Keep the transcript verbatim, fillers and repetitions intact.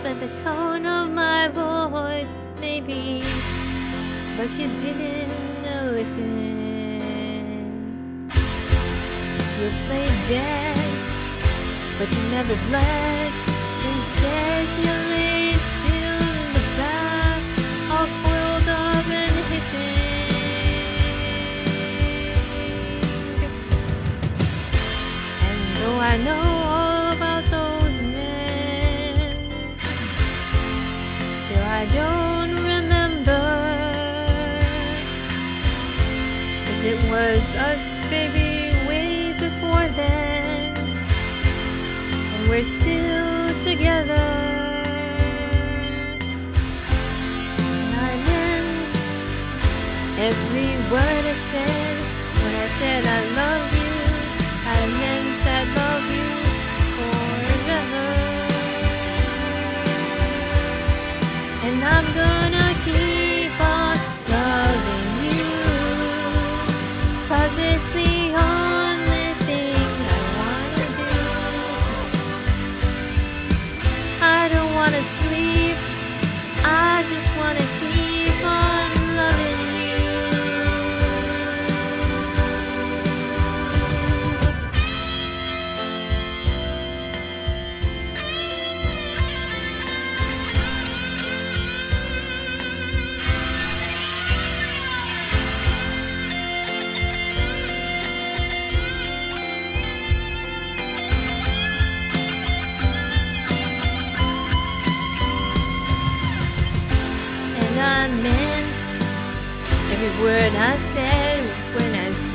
but the tone of my voice, maybe. But you didn't listen. You played dead, but you never bled. Instead, you laid still in the past, all coiled up and hissing. And though I know all about those men, still I don't remember. 'Cause it was us, baby, way before then, and we're still together. And I meant every word I said when I said I love you. I meant I love you forever. And I'm gonna keep on loving you, 'cause it's the only thing I wanna do. I don't wanna sleep, I just wanna keep on loving you. And I meant every word I said when I